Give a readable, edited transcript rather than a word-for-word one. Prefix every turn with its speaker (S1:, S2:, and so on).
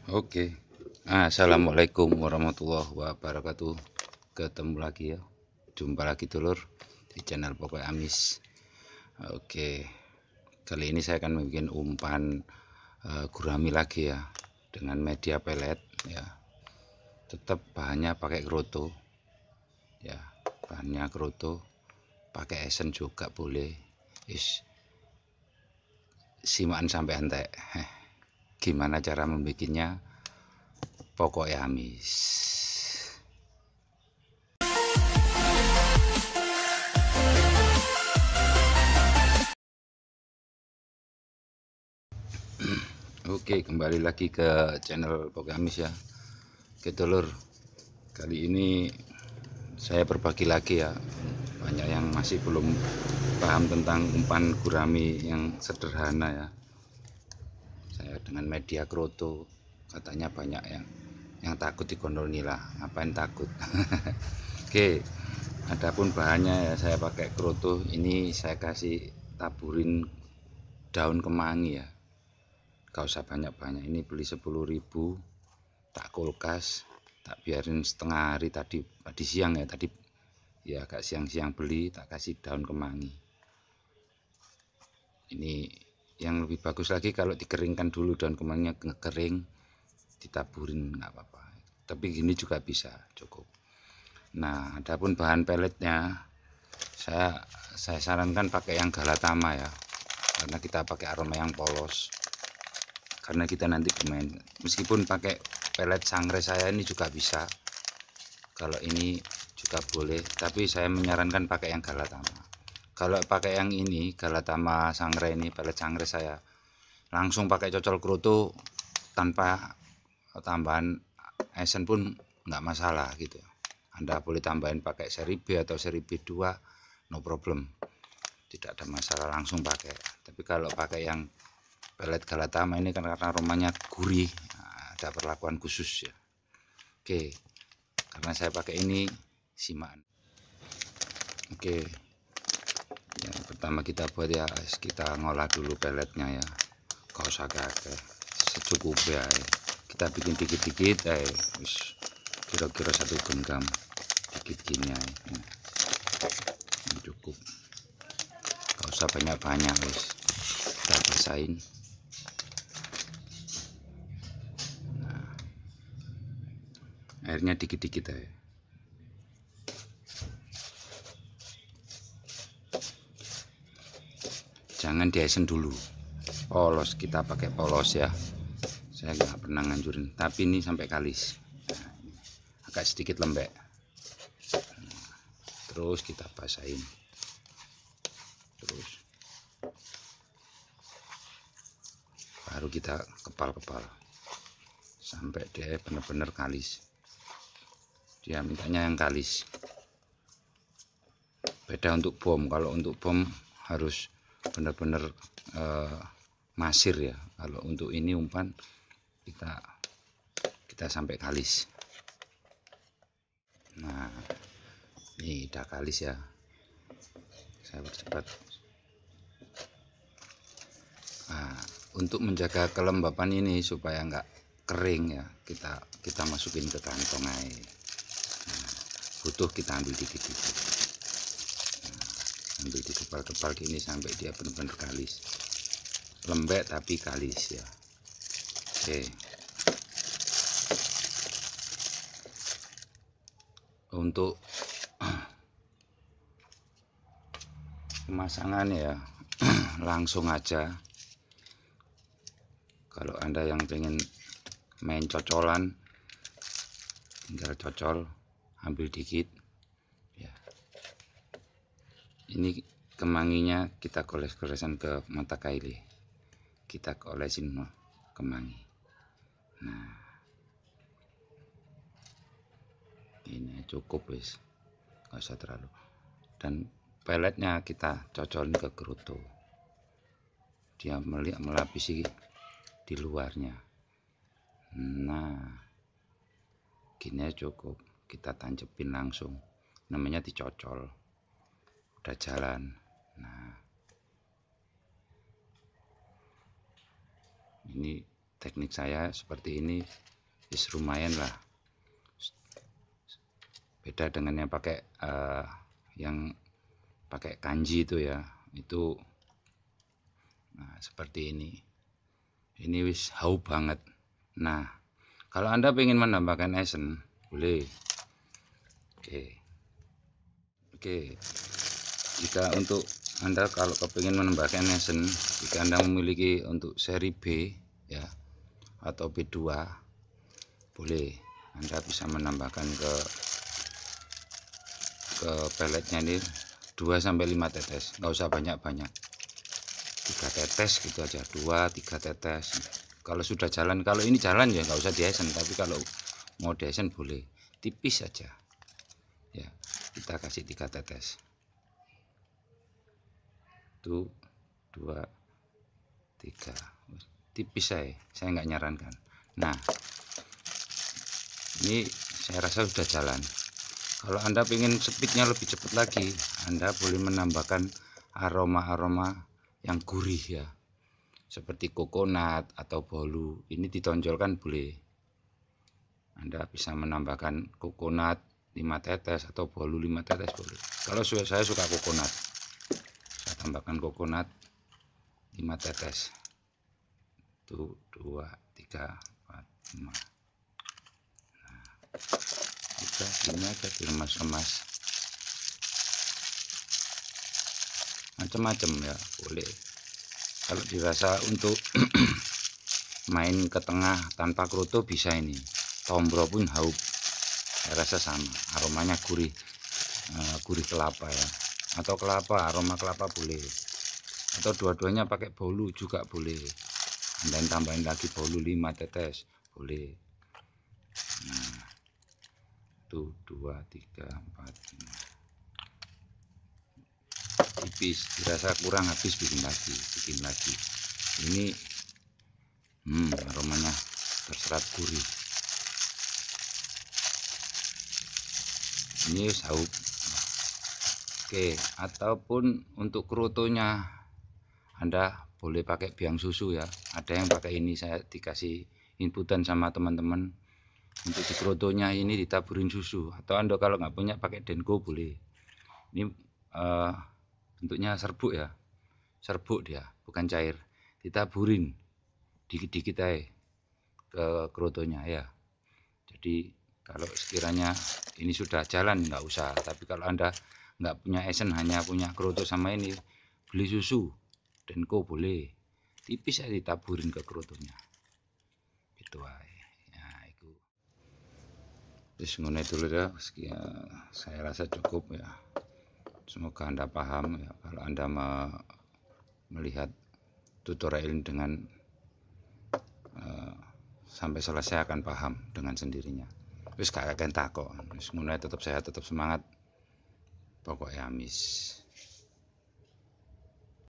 S1: Oke. Assalamualaikum warahmatullahi wabarakatuh. Ketemu lagi ya. Jumpa lagi dulur di channel Pokok Amis. Oke. Kali ini saya akan membuat umpan gurami lagi ya dengan media pelet ya. Tetap bahannya pakai kroto. Ya, bahannya kroto. Pakai esen juga boleh. Simaan sampai entek. Gimana cara membuatnya? Pokoknya Amis. Oke, kembali lagi ke channel Pogamis ya. Oke dulur, kali ini saya berbagi lagi ya. Banyak yang masih belum paham tentang umpan gurami yang sederhana ya. Saya dengan media kroto, katanya banyak yang takut digondol nila. Ngapain takut? Oke, adapun bahannya ya saya pakai kroto. Ini saya kasih taburin daun kemangi ya. Gak usah banyak-banyak, ini beli 10.000, tak kulkas, tak biarin setengah hari tadi siang ya, tadi ya agak siang-siang beli, tak kasih daun kemangi. Ini yang lebih bagus lagi kalau dikeringkan dulu, daun kemanginya kering, ditaburin nggak apa-apa, tapi gini juga bisa cukup. Nah, adapun bahan peletnya saya sarankan pakai yang Galatama ya, karena kita pakai aroma yang polos, karena kita nanti bermain. Meskipun pakai pelet sangre saya ini juga bisa, kalau ini juga boleh, tapi saya menyarankan pakai yang Galatama. Kalau pakai yang ini Galatama sangre, ini pelet sangre, saya langsung pakai cocol kroto tanpa tambahan esen pun nggak masalah gitu. Anda boleh tambahin pakai seri B atau seri B2, no problem, tidak ada masalah, langsung pakai. Tapi kalau pakai yang pelet Galatama ini karena aromanya gurih, ada perlakuan khusus ya. Oke, karena saya pakai ini simaan. Oke, yang pertama kita buat ya, kita ngolah dulu peletnya ya, gak usah kakek, secukupnya ya. Kita bikin dikit-dikit kira-kira 1 genggam dikit gini ya. Ini cukup, gak usah banyak-banyak wis. Kita basahin. Airnya dikit-dikit aja. Jangan diesen dulu, polos, kita pakai polos ya. Saya nggak pernah nganjurin, tapi ini sampai kalis. Nah, agak sedikit lembek. Terus kita basahin. Terus baru kita kepal-kepal sampai dia benar-benar kalis. Dia mintanya yang kalis. Beda untuk bom. Kalau untuk bom harus benar-benar masir ya. Kalau untuk ini umpan kita sampai kalis. Nah, ini udah kalis ya. Saya percepat. Nah, untuk menjaga kelembapan ini supaya nggak kering ya, kita masukin ke kantong aja. Nah, butuh kita ambil dikit-dikit. Nah, ambil di kepal-kepal gini sampai dia benar-benar kalis, lembek tapi kalis ya. Oke, untuk pemasangan ya langsung aja. Kalau Anda yang pengen main cocolan, tinggal cocol, ambil dikit ya. Ini kemanginya kita goles-golesan ke mata kaili, kita olesin kemangi. Nah, ini cukup wis, nggak usah terlalu. Dan peletnya kita cocolin ke kerutu, dia melapisi di luarnya. Nah, gini cukup, kita tancepin langsung, namanya dicocol, udah jalan. Nah, ini teknik saya seperti ini, is lumayan lah, beda dengan yang pakai kanji itu ya, itu nah seperti ini wis hau banget. Nah kalau Anda ingin menambahkan esen boleh. Oke, jika untuk Anda kalau kepingin menambahkan esen, jika Anda memiliki untuk seri B ya atau B2, boleh Anda bisa menambahkan ke peletnya ini 2-5 tetes, nggak usah banyak-banyak, 3 tetes gitu aja, 2-3 tetes. Kalau sudah jalan, kalau ini jalan ya nggak usah diesen, tapi kalau mau diesen boleh tipis saja ya, kita kasih 3 tetes, 1, 2, 3, tipis saya nggak nyarankan. Nah ini saya rasa sudah jalan. Kalau Anda ingin speednya lebih cepat lagi, Anda boleh menambahkan aroma-aroma yang gurih ya, seperti kokonat atau bolu. Ini ditonjolkan boleh. Anda bisa menambahkan kokonat 5 tetes atau bolu 5 tetes boleh. Kalau saya suka kokonat, saya tambahkan kokonat 5 tetes. 1, 2, 3, 4, 5. Udah gini aja, diremas-remas macam-macam ya boleh. Kalau dirasa untuk main ke tengah tanpa kroto bisa ini, tombro pun haup, saya rasa sama, aromanya gurih, gurih kelapa ya, atau kelapa, aroma kelapa boleh, atau dua-duanya pakai bolu juga boleh. Dan tambahin lagi bolu 5 tetes boleh. Nah 1, 2, 3, 4, 5. Tipis, dirasa kurang habis bikin lagi. Ini aromanya terserap gurih. Ini saup. Oke, ataupun untuk krotonya Anda boleh pakai biang susu ya. Ada yang pakai ini, saya dikasih inputan sama teman-teman. Untuk di krotonya ini ditaburin susu, atau Anda kalau nggak punya pakai denko boleh. Ini bentuknya serbuk ya, serbuk dia bukan cair, ditaburin dikit-dikit aja ke krotonya ya. Jadi kalau sekiranya ini sudah jalan nggak usah, tapi kalau Anda nggak punya esen, hanya punya kroto sama ini, beli susu denko boleh, tipis aja ditaburin ke krotonya gitu aja ya. Itu terus ngono dulu ya, saya rasa cukup ya. Semoga Anda paham ya. Kalau Anda melihat tutorial ini dengan sampai selesai akan paham dengan sendirinya. Wis gak kakek takok, wis ngono tetap sehat, tetap semangat. Pokoknya amis.